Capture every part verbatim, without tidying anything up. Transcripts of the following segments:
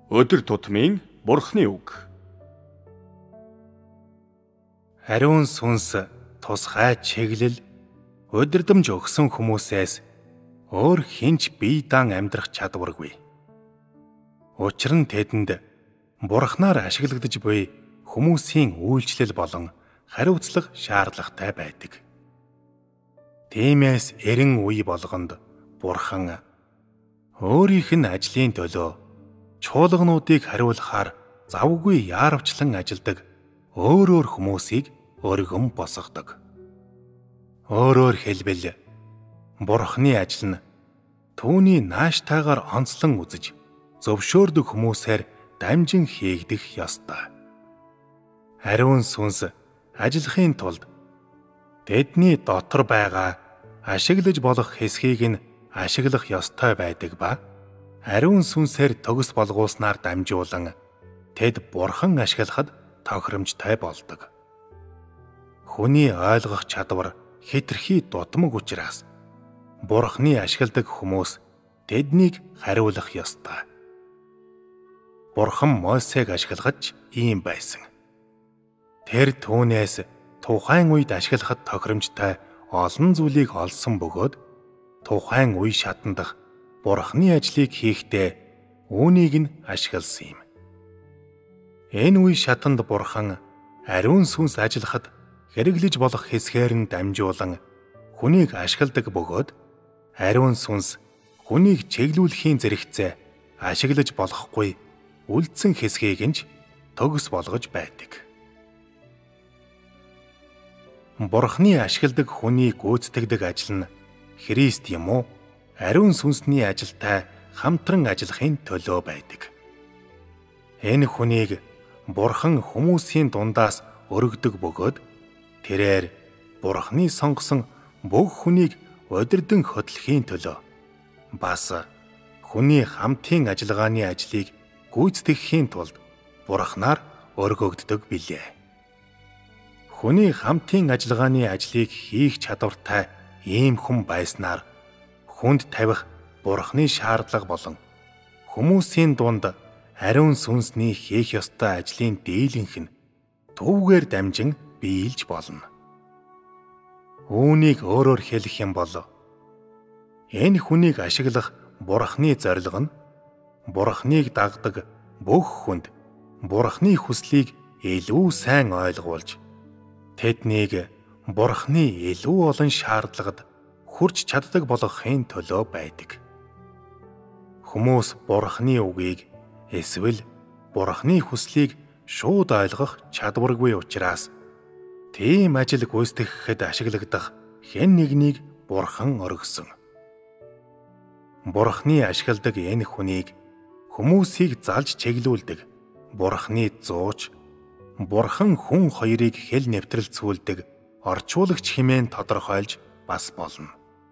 Өдөр тутмын Бурхны үг. Ариун сүнс тусгай чиглэл удирдамж өгсөн хүмүүсээс өөр хинч бие даан амьдрах чадваргүй. Учир нь тэдэнд Бурхнаар ашиглагдаж буй хүмүүсийн үйлчлэл болон хариуцлага шаардлагатай байдаг. Тиймээс эрен үе болгонд Бурхан өөрийнх нь ажлын төлөө чуулгануудыг хариулахаар завгүй яарвчлан ажилдаг өөр өөр хүмүүсийг өргөн босгодог. Өөрөөр хэлбэл Бурханы ажил нь түүний нааштайгаар онцлон үзэж зөвшөөрдөг хүмүүсээр дамжин хийгдэх ёстой. Ариун сүнс ажиллахын тулд тэдний дотор байгаа ашиглаж болох хэсгийг нь ашиглах ёстой байдаг ба ариун сүнсээр төгс болгуулснаар дамжуулан тэд Бурхан ашиглахад тохиромжтой болдог. Хүний ойлгох чадвар хэтэрхий дутмаг учраас Бурханы ашигладаг хүмүүс тэднийг хариулах ёстой. Бурхан Мосег ашиглахад ийм байсан. Тэр түүнээс тухайн үед ашиглахад тохиромжтой олон зүйлийг олсон бөгөөд тухайн үе шатандах Бурханы ажлыг хийхдээ үүнийг нь ашигласан юм. Энэ үе шатанд Бурхан ариун сүнс ажиллахад хэрэглэж болох хэсгээр нь дамжуулан хүнийг ашигладаг бөгөөд ариун сүнс хүнийг чиглүүлэхийн зэрэгцээ ашиглаж болохгүй үлдсэн хэсгийг нь төгс болгож байдаг. Бурханы ашигладаг хүнийг гүйцэтгэдэг ажил нь Христ юм уу? Ариун сүнсний ажилтай хамтран ажиллахын төлөө байдаг. Энэ хүнийг Бурхан хүмүүсийн дундаас өргөдөг бөгөөд тэрээр Бурханы сонгосон бүх хүнийг удирдан хөтлөхийн төлөө бас хүний хамтын ажиллагааны ажлыг гүйцэтгэхийн тулд Бурханаар өргөгддөг билээ. Хүний хамтын ажиллагааны ажлыг хийх чадвартай ийм хүн байснаар хүнд тавих Бурханы шаардлага болон хүмүүсийн дунд ариун сүнсний хийх ёстой ажлын дийлэнх нь түүгээр дамжин биелж болно. Үүнийг өөрөөр хэлэх юм бол энэ хүнийг ашиглах Бурханы зорилго нь Бурханыг дагдаг бүх хүнд Бурханы хүслийг илүү сайн ойлгуулж тэднийг Бурханы илүү олон шаардлагад хүрч чаддаг болгохын төлөө байдаг. Хүмүүс Бурханы үгийг эсвэл Бурханы хүслийг шууд ойлгох чадваргүй учраас тийм ажил гүйцэтгэхэд ашиглагдах хэн нэгнийг Бурхан оргисон. Бурханы ашигладаг энэ хүнийг хүмүүсийг залж чиглүүлдэг Бурханы зууч, Бурхан хүн хоёрыг хэл нэвтрэлцүүлдэг орчуулагч хэмээн тодорхойлж бас болно.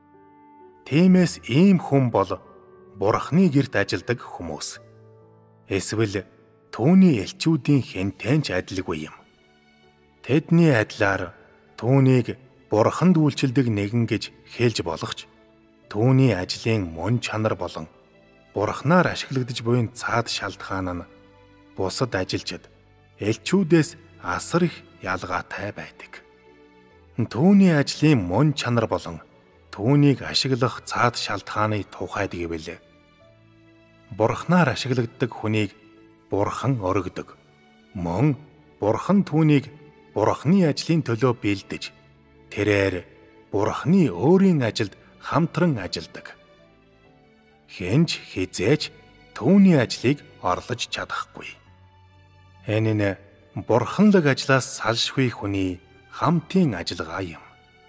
Тиймээс ийм хүн бол Бурханы гэрт ажилдаг хүмүүс. Эсвэл түүний элчүүдийн хэнтэнч адилгүй юм. Тэдний адилаар түүнийг Бурханд үйлчилдэг нэгэн гэж хэлж болох ч түүний ажлын мөн чанар болон Бурханаар ашиглагдаж буй цаад шалтгаан нь бусад ажилчид элчүүдээс асар их ялгаатай байдаг. Түүний ажлын мөн чанар болон түүнийг ашиглах цаад шалтгааны тухайд гэвэл Бурханаар ашиглагддаг хүнийг Бурхан өргөдөг. Мөн Бурхан түүнийг Бурханы ажлын төлөө бэлдэж тэрээр Бурханы өөрийн ажилд хамтран ажилдаг. Хэнч хизээч түүний ажлыг орлож чадахгүй. Энэ нь Бурханлаг ажлаас салшгүй хүний хамтын ажиллагаа юм.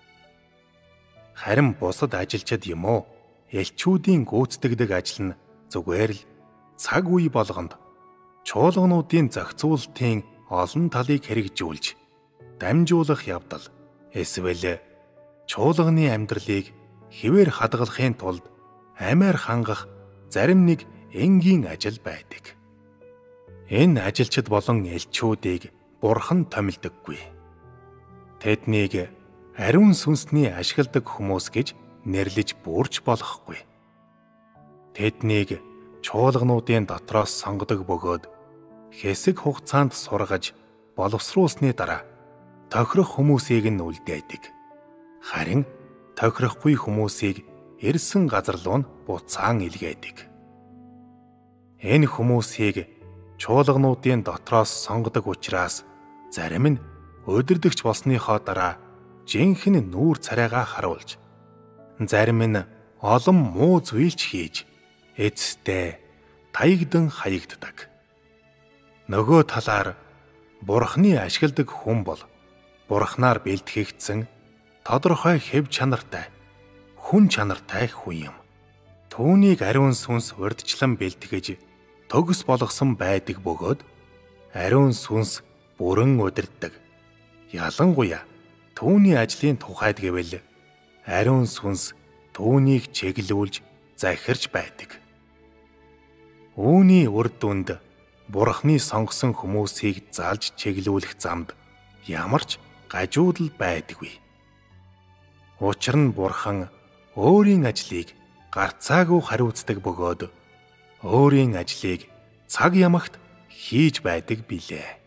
Харин бусад ажилчид юм уу? Элчүүдийн гүйцэтгэдэг ажил нь зүгээр л цаг үе болгонд чуулгануудын зохицуулалтын олон талыг хэрэгжүүлж дамжуулах явдал эсвэл чуулганы амьдралыг хэвээр хадгалахын тулд амиар хангах зарим нэг энгийн ажил байдаг. Энэ ажилчид болон элчүүдийг Бурхан томилдоггүй. Тэднийг ариун сүнсний ашигладаг хүмүүс гэж нэрлэж бүрч болохгүй. Тэднийг чуулгануудын дотроос сонгодог бөгөөд хэсэг хугацаанд сургаж боловсруулсны дараа тохирох хүмүүсийг нь үлдээдэг. Харин тохирохгүй хүмүүсийг ирсэн газар руу нь буцаан илгээдэг. Энэ хүмүүсийг чуулгануудын дотроос сонгодог учраас зарим нь өдөрдөгч болсныхоо дараа жинхэнэ нүүр царайгаа харуулж, зарим нь олон муу зүйлч хийж эцэстээ таягдан хаягддаг. Нөгөө талаар Бурхны ашигладаг хүн бол Бурхнаар бэлтгэгдсэн тодорхой хэв чанартай, хүн чанартай хүн юм. Түүнийг ариун сүнс урьдчилан бэлтгэж төгс болгосон байдаг бөгөөд ариун сүнс бүрэн удирддаг. Ялангуяа түүний ажлын тухайд гэвэл ариун сүнс түүнийг чиглүүлж захирч байдаг. Үүний үр дүнд Бурхны сонгосон хүмүүсийг залж чиглүүлэх замд ямар ч гажуудал байдаггүй. Учир нь Бурхан өөрийн ажлыг гарцаагүй хариуцдаг бөгөөд өөрийн ажлыг цаг ямагт хийж байдаг билээ.